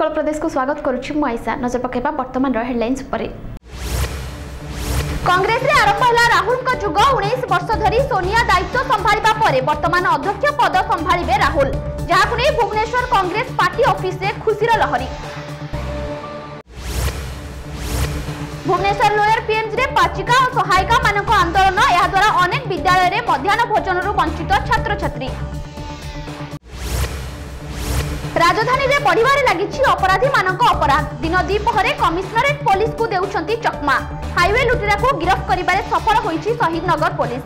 उत्कल प्रदेश को स्वागत करुछि मु आयशा। नजर पकेबा वर्तमान हेडलाइंस पर। कांग्रेस रे आरंभ होला राहुल का जुग। 19 वर्ष धरी सोनिया दायित्व संभाळिबा परे वर्तमान अध्यक्ष पद संभाळिबे राहुल, जहाकु नै भुवनेश्वर कांग्रेस पार्टी ऑफिस रे खुशीर लहरी। भुवनेश्वर लोयर पीएमजी रे पाचिका और सहायिका मानक आंदोलन। या द्वारा अनेक विद्यालय रे मध्याह्न भोजन रु वंचित छात्र छात्री। राजधानी रे बढ़िबारे लागिछि अपराधी मानक अपराध। दिन द्विपहरे कमिश्नरेट पुलिस को देउछंती चकमा। हाईवे लुटेरा को गिरफ्त करिबारे सफल होईछि शहीद नगर पुलिस।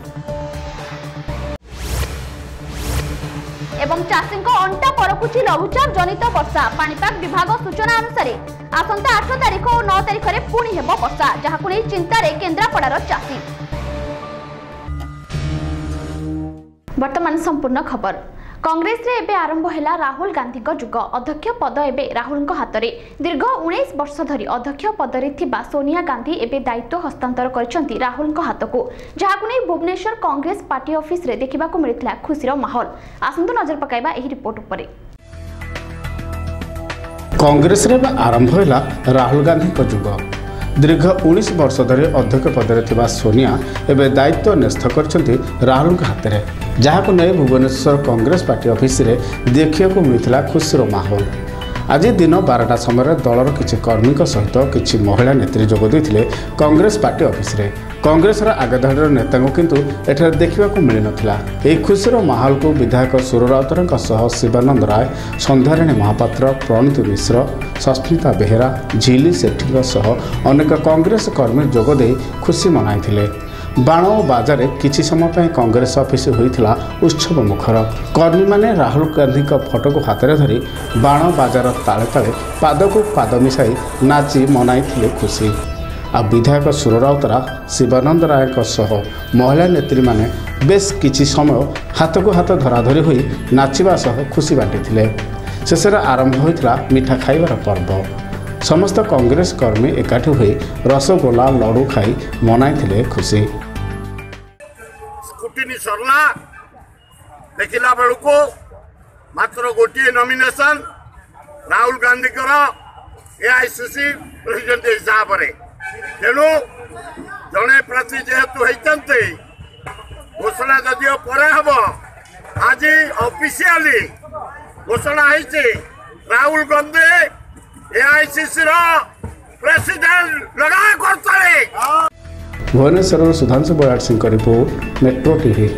एवं चाषी को अंटा परकुछि लघुचाप जनित वर्षा। पाणीपाग विभाग सूचना अनुसार आसंता 8 तारिख और 9 तारिख रे पुणी हेबो वर्षा, जहाकु नै चिंतारे केन्द्रापड़ार चाषी। वर्तमान संपूर्ण खबर। कांग्रेस रे एबे आरंभ हैला राहुल गांधी को जुग। अध्यक्ष पद एबे राहुल को हाथ रे। दीर्घ 19 वर्ष धरी अध्यक्ष पद रे थिबा सोनिया गांधी एबे दायित्व हस्तांतर करछंती राहुल को हाथ को, जहाकु नै भुवनेश्वर कांग्रेस पार्टी ऑफिस रे देखिबा को मिलितला खुशीर माहौल। आसंतु नजर पकाइबा एही रिपोर्ट उपरे। कांग्रेस रे आरंभ हैला राहुल गांधी को जुग। दीर्घ 19 वर्ष धरी अध्यक्ष पदरे थिबा सोनिया एबे दायित्व न्यस्त करछंती राहुल के हाथ रे, जहाकु नै भुवनेश्वर कांग्रेस पार्टी ऑफिस रे देखिया को मिलितला खुशीर माहौल। आज दिन 12टा समय दलर किछि कर्मी सहित किछि महिला नेत्री जोग देथिले कांग्रेस पार्टी ऑफिस रे। कांग्रेस आगधाड़ीर नेता किंतु एठार देखा मिल नथिला। एही खुशीर माहौल को विधायक सुर राउतरंक सह शिवानंद राय, संध्याराणी महापात्र, प्रणीति मिश्र, सस्मिता बेहेरा, झिली सेठी सह अनेक कांग्रेस कर्मी जोगदे खुशी मनाइथिले। बाण और बाजारे किछि समय पर कांग्रेस ऑफिस होइथिला उत्सव मुखर। कर्मी माने राहुल गांधी का फोटो को हाथ में धरी बाण बाजार ताले ताले पाद को पाद मिसाई नाची मनाइथिले खुशी। आ विधायक सुर राउतरा, शिवानंद राय सह महिला नेत्री माने बेस किछि समय हाथ को हाथ धराधरी होई नाचिबा सह खुशी बांटिथिले। शेषर आरंभ होइथिला मिठा खाइबार पर्व। समस्त कांग्रेस कर्मी एकाठी होई रसगोला लड्डू खाई मनाइथिले खुशी। स्कूटिनी सरला देखिला बेलको मात्र गोटे nomination Rahul Gandhi AICC president हिसाब रे। तेणु जड़े प्रार्थी जेहेतु होती घोषणा जदिव पर हम आज ऑफिशियली घोषणा होती राहुल गांधी एआईसीसी प्रेसिडेंट लगा करते। भुवनेश्वर सुधांशु बराड़ सिंह का रिपोर्ट, मेट्रो टीवी।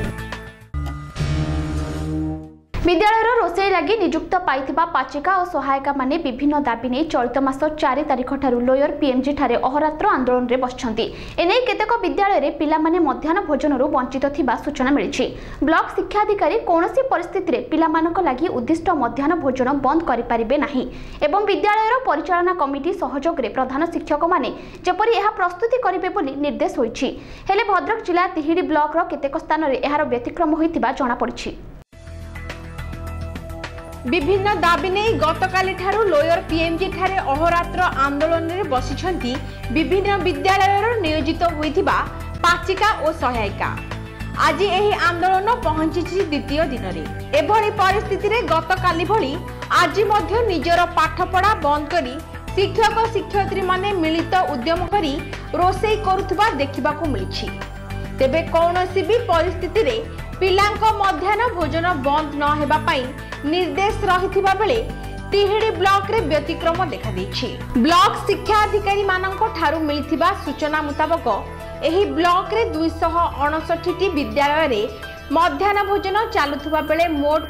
विद्यालय रोषेई लगी नियुक्त पाइथिबा पाचिका और सहायिका माने विभिन्न दाबी नहीं चलित मास 4 तारिख ठारू लोयर पीएमजी ठारे अहोरात्र आंदोलन रे बसछंती। एने केतेक विद्यालय रे पिला माने मध्याह्न भोजन रु वंचित थिबा सूचना मिलिछि। ब्लॉक शिक्षा अधिकारी कोनोसी परिस्थिति रे पिला मानक लागि उद्दिष्ट मध्याह्न भोजन बंद करि परिबे नाही एवं विद्यालय रो परिचालना कमिटी सहयोग रे प्रधान शिक्षक माने जेपरि एहा प्रस्तुति करिवे बोली निर्देश होइछि। हेले भद्रक जिला तिहिडी ब्लॉक रो केतेक स्थान रे एहार व्यतिक्रम होइतिबा जणा पड़िछि। विभिन्न दाबी नहीं गतकाली ठारू लोयर पीएमजी ठारे अहोरात्र आंदोलन रे बसिछंती विभिन्न विद्यालय नियोजित होइथिबा पाचिका और सहायिका। आज एही आंदोलन पहुंची द्वितीय दिन रे। एभली परिस्थिति रे गतकाली भली आज मध्य निजर पाठपढ़ा बंद करी शिक्षक शिक्षयित्री माने मिलित उद्यम करी रोषेई करुथबा देखिबाकू मिलिछि। तेबे कौनसी भी परिस्थिति रे पिलांको मध्याह्न भोजन बंद न हेबा पई निर्देश रहिथिबा बेले तिहिडी ब्लॉक रे व्यतिक्रम देखा देछि। ब्लॉक शिक्षा अधिकारी मानक ठारू मिलिथिबा सूचना मुताबक एही ब्लॉक रे 259 विद्यालय रे मध्याह्न भोजन चालुथुबा बेले मोट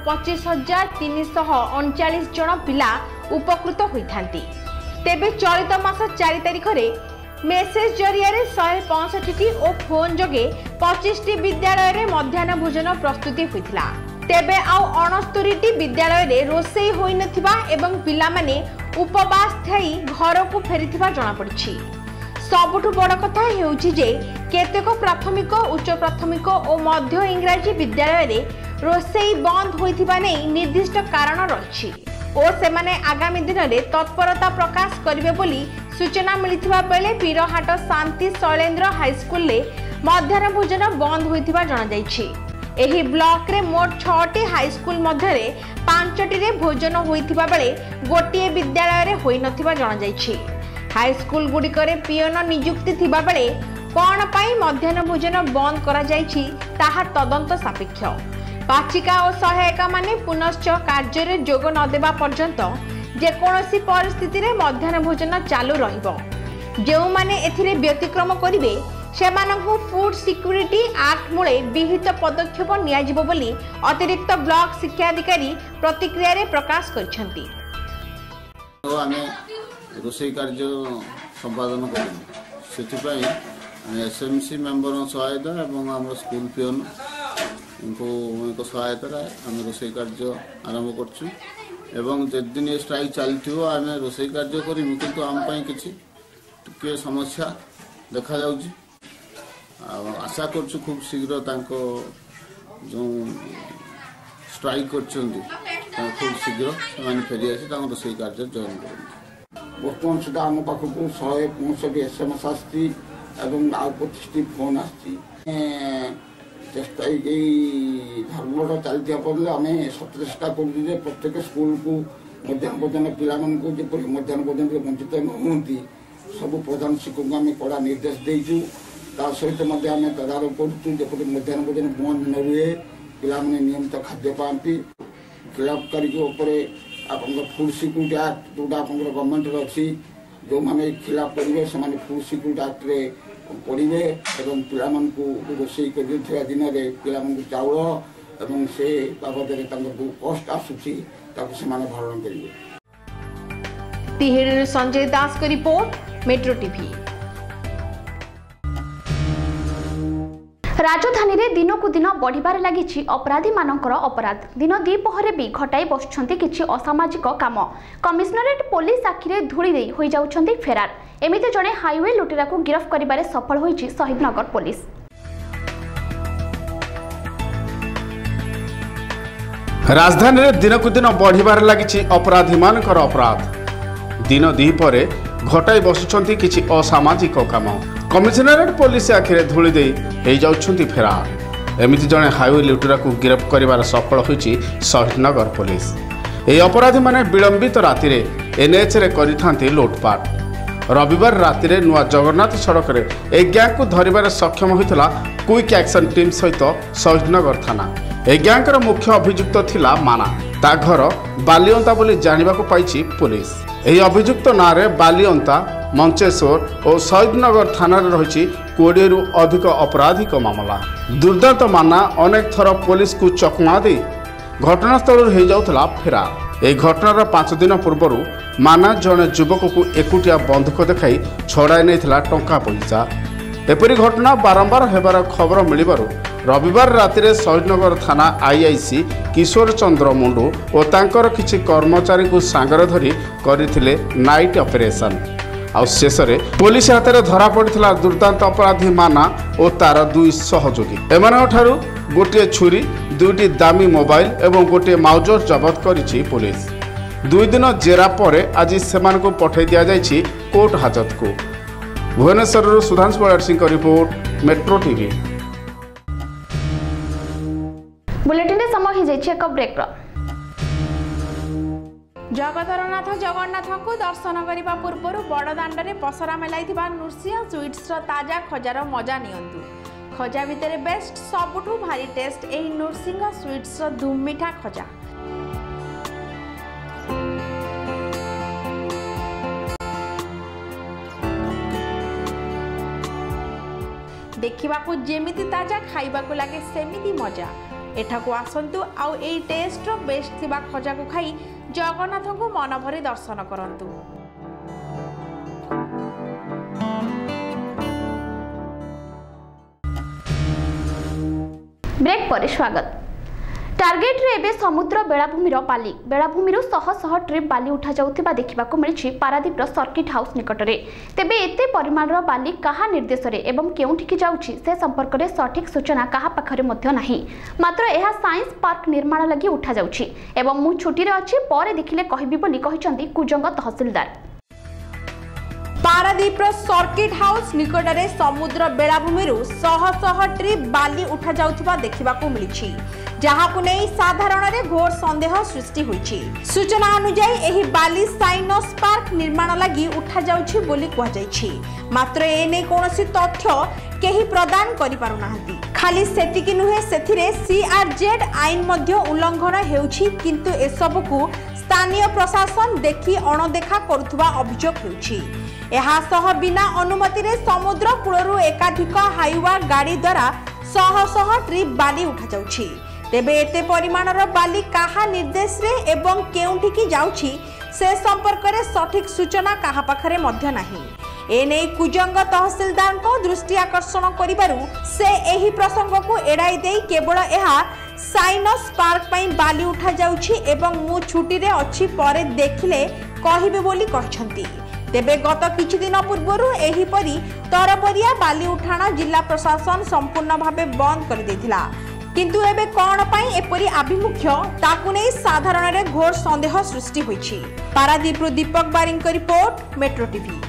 25,339 जन पिला उपकृत होइथांती। तेबे चलित मास 4 तारिख रे मेसेज जरिया रे 165 और फोन जगे 25 विद्यालय रे मध्याह्न भोजन प्रस्तुति होइथिला। तेबे आउ 69 विद्यालय रे रोषेई होई नथिबा एवं पिला माने उपवास थाई घर को फेरिथिबा जणा पड़िछि। सबुठु बड़ कथा हेउछि जे केतेक प्राथमिक, उच्च प्राथमिक और मध्य इंग्राजी विद्यालय रे रोषेई बंद होइथिबा नै निर्दिष्ट कारण रहिछि और सेमाने आगामी दिन रे तत्परता प्रकाश करिवे बोली सूचना मिलिथिबा बेले पीरहाट शांति शैलेंद्र हाईस्कूल रे मध्याह्न भोजन बंद होइथिबा जणा जाइछि। एही ब्लॉक रे मोट 6टी हाईस्कूल मध्य 5टी रे भोजन होइथिबा बेले गोटे विद्यालय रे होई नथिबा जणा जायछि। हाईस्कूल गुड़िकरे पियन नियुक्ति थिबा बेले कौन पाई मध्याह्न भोजन बंद करा जायछि ताहा तदंत सापेक्ष। पाचिका और सहायिका माने पुनश्च कार्य रे जोग न देबा पर्यंत जेकोसी परिस्थिति रे मध्याह्न भोजन चालू रहिबो। जो माने एथिरे व्यतिक्रम करिवे सेमानंकु फूड सिक्योरिटी एक्ट मूले विहित पदक्षेप नियाजिबो बोली अतिरिक्त ब्लॉक शिक्षा अधिकारी प्रतिक्रिया रे प्रकाश करछंती। आमे रोषेई कार्य संपादन करूँ से एसएमसी मेंबर सहायता और आम स्कूल पियन इनको सहायता आम रोषेई कार्य आरंभ कर दिन स्ट्राइक चलती आम रोषेई कार्य करूँ किंतु आम कि समस्या देखा जाउची। आशा कर खूब शीघ्र जो स्ट्राइक कर खूब शीघ्र से फेरी आसी रोषेई कार्य जॉइन कर। बर्तमान सुधा आम पाखक 165 SMS आसती आउ 25टी फोन आसती चेष्टा धर्मटा चलती पड़े आम सत चेष्टा कर प्रत्येक स्कूल को मध्याह्न भोजन पिलाମାନଙ୍କୁ ଯେପରି मध्याह्न भोजन वंचित न होती सब प्रधान शिक्षक आम कड़ा निर्देश देचु। ता सहित आम तदारख करूँ मध्याह्न भोजन बंद न रुए पिला नियमित खाद्य पाती खिलाफकारी आप फूड सिक्योरिटी एक्ट जोटा गवर्नमेंट अच्छी जो मैंने खिलाफ करेंगे से फूड सिक्योरिटी एक्ट रे पढ़े और पिला रोषेई कर दिन में पिला चाउल और से बाबद कष्ट आसूसी भरण करेंगे। तिहिड़ी संजय दास का रिपोर्ट मेट्रो टीवी। राजधानी रे दिनकु दिन बढ़िबार लागिछि अपराधी मानकर अपराध। दिन द्विपहरे भी घटाई बसुछंती किछि असामाजिक काम। कमिशनरेट पुलिस आखिरे धूली देई होई जाउछंती फेरार। एमिति जणे हाईवे लुटेरा को गिरफ करिबारे सफल होईछि शहीदनगर पुलिस। राजधानी रे दिनकु दिन बढ़िबार लागिछि अपराधी मानकर अपराध। दिन द्विपहरे घटाई बसुछंती किछि असामाजिक काम। कमिशनरेट पुलिस आखिरे धूली देई होई जाउछंती फेरार। एमिति जणे हाईवे लुटेरा को गिरफ करिबार सफल होईछि शहीदनगर पुलिस। एही अपराधी माने विलंबित राति रे एनएच रे करिथांती लुटपाट। रविवार राति रे नुआ जगन्नाथ सड़क रे ए गैंग को धरिबार सक्षम होइतला क्विक एक्शन टीम सहित शहीदनगर थाना। ए गैंग रो मुख्य अभियुक्त थिला माना। ता घर बालियंता बोली जानिबाको पाइछि पुलिस। एही अभियुक्त नारे बालियंता मंचेश्वर और शहीदनगर थाना रही 20 रु अधिक आपराधिक मामला। दुर्दांत माना अनेक थर पुलिस को चकमा दे घटनास्थल हो जाउथला फेरार। ए घटनार 5 दिन पूर्व माना जड़े युवक को एकुटिया बंधुक देखाई छड़ाई नहीं टंका पैसा। एपरी घटना बारंबार हेबार खबर मिलबारु रविवार राति रे शहीदनगर थाना आईआईसी किशोर चंद्र मुंडू और तांकर किछि कर्मचारी को सांगर धरी करथिले नाइट ऑपरेशन। आ शेष में पुलिस हाथ में धरा पड़ा दुर्दांत अपराधी माना और तार 2 सहयोगी। एमानठारु गोटे छुरी 2टी दामी मोबाइल और गोटे माउजर जबत करिछि पुलिस। 2 दिन जेरा पर आज सेमानकु पठाई दिया जाइछि कोर्ट हाजत को। Bhubaneswar Sudhanshu Baliar Singh report Metro TV. Bulletin समय हो जाइछि एक ब्रेक। जगतरनाथ जगन्नाथ को दर्शन करने पूर्व बड़दाण्ड में पसरा मेलाइथिबा नृसिंह स्वीट्स ताजा खजार मजा नियंतु। खजा भितर बेस्ट सबुठु भारी टेस्ट एही नृसिंह स्वीट्स धूम मिठा खजा। देखिबाकू जेमिति ताजा खाइबाकू लागे सेमिति मजा। एठाकू आसंतु आउ एई टेस्ट बेस्ट थिबा खजा को खाई जगन्नाथ को मन भरी दर्शन करंतु। ब्रेक पर स्वागत। टार्गेट रे एबे समुद्र बेलाभूमिर बाली बेलाभूमिरु शह शह ट्रिप बाली उठा जाउथिबा देखिबाकू मिलिछि पारादीपर सर्किट हाउस निकटरे। तेबे एते परिमाणर बाली कहा निर्देश रे एवं केउठिकी जाउछि से संपर्क रे सठिक सूचना कहा पाखरे मध्य नाही। मात्र एहा साइंस पार्क निर्माण लागि उठा जाउछि एवं मु छुटी रे अछि परे देखिले कहिबी बोली कहिसंती कुजंग तहसीलदार। पारादीप सर्किट हाउस निकटरे समुद्र बेलाभूमि शह शह ट्रिप बाली उठा जाउथबा देखिबाकू मिलिछि, जहाकू नै साधारण रे घोर संदेह सृष्टि होइछि। सूचना अनुसार एही बाली साइनस पार्क निर्माण लागि उठा जाउछि बोली कहै जाइछि, मात्र ए नै कोनोसी तथ्य केही प्रदान करि पारु नाहंती। खाली सेतिकी नुहे, सेथिरे सीआरजेड आईन मध्य उल्लंघन हेउछि, किंतु ए सबकू स्थानीय प्रशासन देखि अणदेखा करुथबा अभियोग हेउछि। एहा सह बिना अनुमति रे समुद्र कूलरू एकाधिक हाईवा गाड़ी द्वारा शह शह ट्रिप बाली उठा जाउछि। तेबे एते परिमाणर बाली काहा निर्देश रे एवं केउठी की जाउछि से संपर्क रे सठिक सूचना काहा पाखरे मध्य नाही। एने कुजंग तहसीलदार को दृष्टि आकर्षण करिबारु से एही प्रसंग को एड़ाई देई केवल एहा साइनस पार्क पई बाली उठा जाउछि एवं मु छुट्टी रे अछि परे देखिले कहिबे बोली कहछंती। तेबे गत किछि दिन पूर्वरु एही परी तरबरिया बाली उठाणा जिला प्रशासन संपूर्ण भावे बंद कर देथिला, किंतु एबे कोन पई एपरी आभिमुख्य ताकु नै साधारण रे घोर संदेह सृष्टि होइछि। पारादीप दीपक बारिंग को रिपोर्ट, मेट्रो टीवी।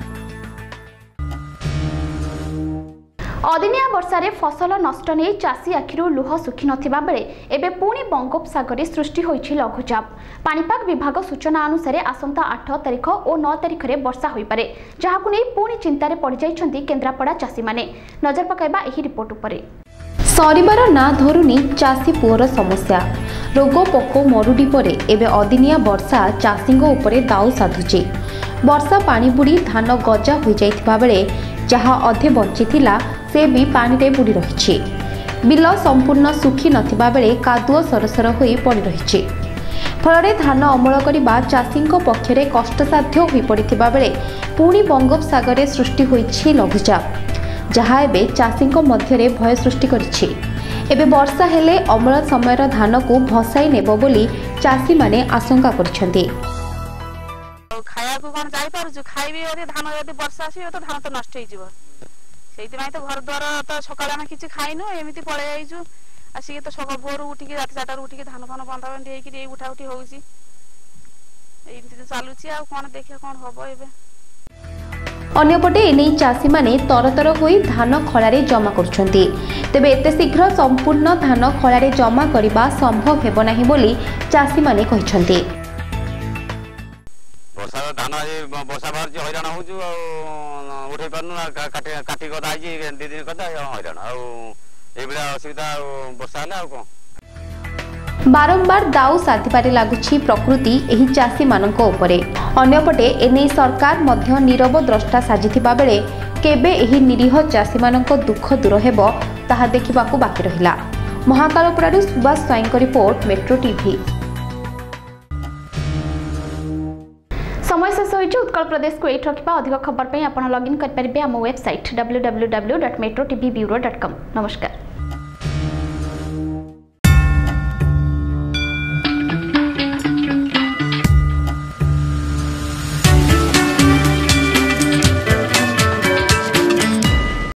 अदिनिया वर्षारे फसल नष्ट नहीं चाषी आखिरू लुह सुखी नथिबा बेले एबे पुणी बंगोपसागर सृष्टि होइछि लघुचाप। पाणीपाग विभाग सूचना अनुसार आसंता 8 तारिख और 9 तारिख रे वर्षा होई पारे, जहाकु नै पुणी चिंतारे पड़ जाइछन्ती केन्द्रापड़ा चाषी माने। नजर पकाइबा एही रिपोर्ट उपरे। सरिबार ना धरुनी चाषी पुअर समस्या। रोग पोक मरुडी परे एबे अदिनिया वर्षा चाषींग उपरे दाउ साधुछि। वर्षा पानी बुड़ी धान गजा हो जाइथिबा बेले जहाँ अधे बंचिथिला से भी पानी रे बुड़ी रहिछि। बिल संपूर्ण सुखी नथिबा बेले कादुओ सरसर होई पड़ी रहिछि। फलरे धान अमल करिबा चाषींको पक्षरे कष्टसाध्य होई पड़िथिबा बेले पुणी बंगोपसागर रे सृष्टि होइछि लघुचाप, जहाँ एबे चाषींको मध्यरे भय सृष्टि करिछि। एबे वर्षा हेले अमल समयर धान को भसाई नेबो बोली चाषी माने आशंका करछन्ती। खाया को कोन जाई पारु खाइबे यदि धान यदि वर्षा आसी तो धान तो नष्ट होई जीव। सेति माई तो घर द्वार तो सकाळ हम किछि खाइनो, एमिति पळे आइजु। आसी तो सकाळ भोर उठी के रात 4 उठी के धान फान बंधा बंधी हेई कि उठा उठी होउची। एमिति तो चालुची आ कोन देखिया कोन होबो एबे। अन्यपटे एने चाषी माने तरतर होई धान खଳାରେ जमा करछन्ती। तेबे एते शीघ्र संपूर्ण धान खଳାରେ जमा करिबा संभव हेबो नाही बोली चाषी माने कहिसन्ती। वर्षा धान वर्षा बाहर हैरान होजु उठे पारनु काटी कदा आई 2 दिन कदा हैरान एबेला असुविधा वर्षा हला को बारंबार दाउ साधिबारे लागुछि प्रकृति एही चाषी माननको उपरे। अन्यपटे एने सरकार मध्य नीरव द्रष्टा साजिथिबा बेले केबे एही निरीह चाषी माननको दुख दूर हेबो ताहा देखिबाकू बाकी रहिला। महाकालपुरारू सुभाष स्वाईंको रिपोर्ट, मेट्रो टीवी। समय शेष होइछि। उत्कल प्रदेश को एठ रखिबा अधिक खबर पई आपण लॉगिन कर परिबे हम वेबसाइट www.metrotvbureau.com। नमस्कार।